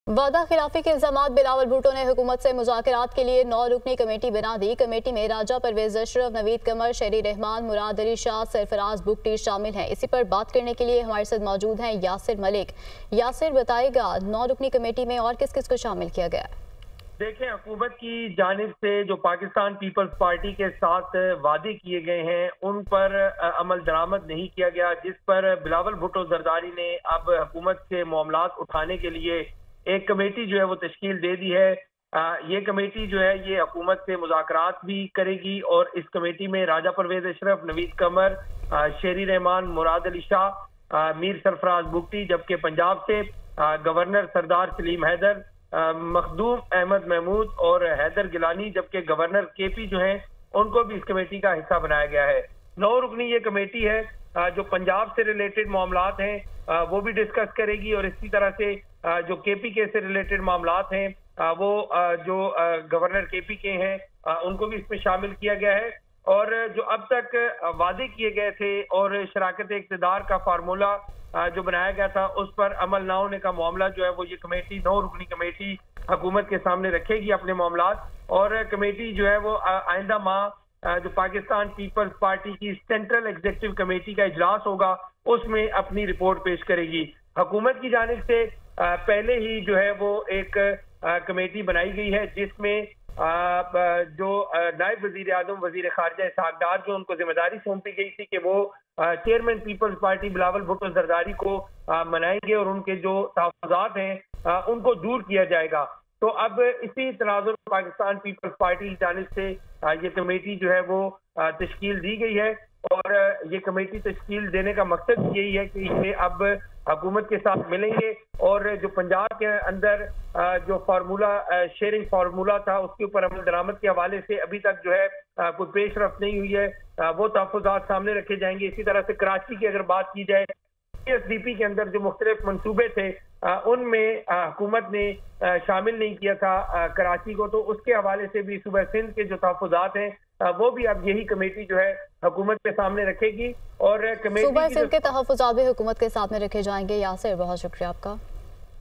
वादा खिलाफी के इल्जामात बिलावल भुट्टो ने हुकूमत से मुज़ाकरात के लिए 9 रुकनी कमेटी बना दी। कमेटी में राजा परवेज अशरफ, नवीद कमर, शेरी रहमान, मुराद अली शाह, सरफराज बुगटी शामिल हैं। इसी पर बात करने के लिए हमारे साथ मौजूद हैं यासिर मलिक। यासिर, बताएगा 9 रुकनी कमेटी में और किस किस को शामिल किया गया? देखें, हुकूमत की जानिब से जो पाकिस्तान पीपल्स पार्टी के साथ वादे किए गए हैं उन पर अमल दरामद नहीं किया गया, जिस पर बिलावल भुट्टो जरदारी ने अब हुकूमत से मामलात उठाने के लिए एक कमेटी जो है वो तश्कील दे दी है। ये कमेटी जो है ये हुकूमत से मुज़ाकरात भी करेगी और इस कमेटी में राजा परवेज अशरफ, नवीद कमर, शेरी रहमान, मुराद अली शाह, मीर सरफराज बुगटी, जबकि पंजाब से गवर्नर सरदार सलीम हैदर, मखदूम अहमद महमूद और हैदर गिलानी, जबकि गवर्नर केपी जो हैं उनको भी इस कमेटी का हिस्सा बनाया गया है। 9 रुकनी ये कमेटी है जो पंजाब से रिलेटेड मामलात हैं वो भी डिस्कस करेगी और इसी तरह से जो केपी के से रिलेटेड मामलात हैं वो जो गवर्नर केपी के हैं उनको भी इसमें शामिल किया गया है। और जो अब तक वादे किए गए थे और शराकत इक़्तिदार का फार्मूला जो बनाया गया था उस पर अमल ना होने का मामला जो है वो ये कमेटी 9 रुकनी कमेटी हुकूमत के सामने रखेगी अपने मामलात। और कमेटी जो है वो आइंदा माह जो पाकिस्तान पीपल्स पार्टी की सेंट्रल एग्जीक्यूटिव कमेटी का इजलास होगा उसमें अपनी रिपोर्ट पेश करेगी। हुकूमत की जानिब से पहले ही जो है वो एक कमेटी बनाई गई है जिसमें जो नायब वजीर आजम वजीर खारजा इसहाक डार जो उनको जिम्मेदारी सौंपी गई थी कि वो chairman Peoples Party Bilawal Bhutto Zardari को मनाएंगे और उनके जो तहफ़्फ़ुज़ात हैं उनको दूर किया जाएगा। तो अब इसी तनाजुर पाकिस्तान पीपल्स पार्टी की जानिब से ये कमेटी जो है वो तश्कील दी गई है और ये कमेटी तश्कील देने का मकसद यही है कि ये अब हुकूमत के साथ मिलेंगे और जो पंजाब के अंदर जो फार्मूला शेयरिंग फार्मूला था उसके ऊपर अमल दरामद के हवाले से अभी तक जो है कोई पेश रफ्त नहीं हुई है, वो तहफ़्फ़ुज़ात सामने रखे जाएंगे। इसी तरह से कराची की अगर बात की जाए, एसडीपी के अंदर जो मुख्तलिफ मंसूबे थे उनमें हुकूमत ने शामिल नहीं किया था कराची को, तो उसके हवाले से भी सूबा सिंध के जो तहफ़्फ़ुज़ात हैं वो भी अब यही कमेटी जो है हुकूमत के सामने रखेगी और कमेटी सूबा सिंध के तहफ़्फ़ुज़ात भी हुकूमत के सामने रखे जाएंगे। यासिर, बहुत शुक्रिया आपका।